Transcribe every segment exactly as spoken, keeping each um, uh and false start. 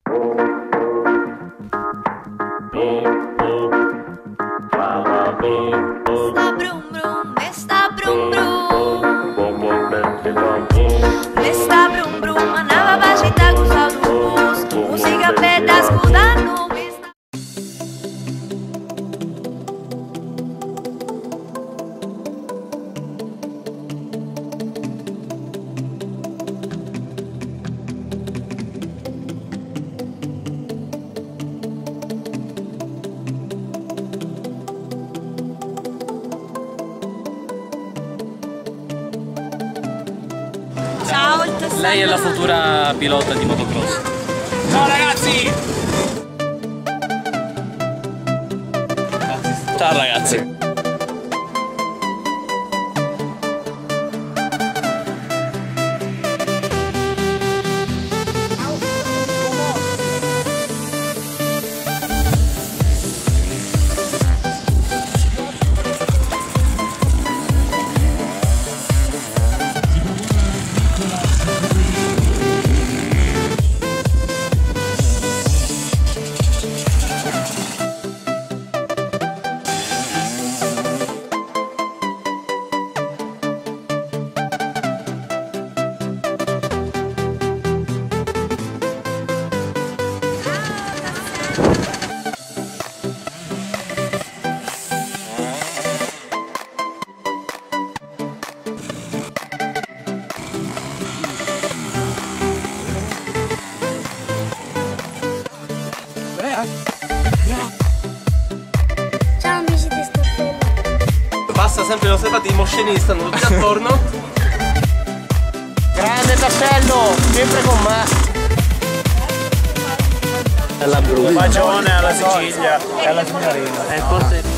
Sta brum brum, me sta brum brum, me sta brum brum, andava pra città com autobus, música preta escutando. Ciao, il tassello. Lei è la futura pilota di motocross. Ciao ragazzi! Ciao ragazzi! Ciao amici di Staffello. Passa sempre le nostre parti, i moscerini stanno tutti attorno. Grande tassello, sempre con me. È la Bruna. Bacione alla Sicilia e alla signorina. È il posto.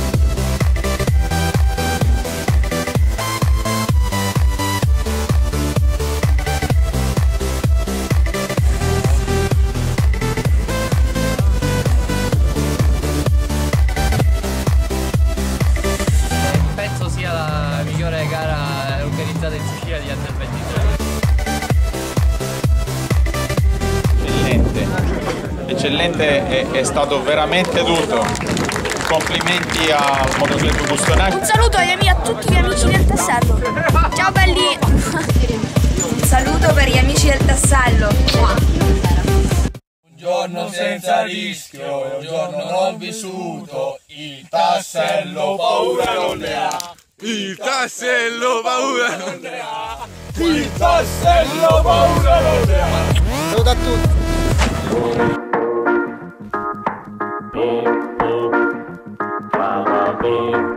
Penso sia la migliore gara organizzata in Sicilia di under ventitré. Eccellente, eccellente, è, è stato veramente tutto. Complimenti al Motoclub Bustonacci. Un saluto agli amici, a tutti gli amici del tassello. Ciao belli. Un saluto per gli amici del tassello. Un giorno senza rischio, un giorno non vissuto, il tassello paura non ne ha. Il tassello paura non ne ha. Il tassello paura non ne ha. Saluto a tutti. Bum, bum, bum, bum, bum.